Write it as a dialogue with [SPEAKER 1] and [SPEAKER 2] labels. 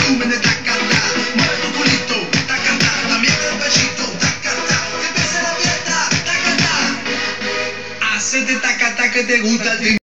[SPEAKER 1] volumen de tacata. Mueve tu culito, tacata. También el pechito, tacata. Que empiece la fiesta, tacata. Hacete tacata que te gusta el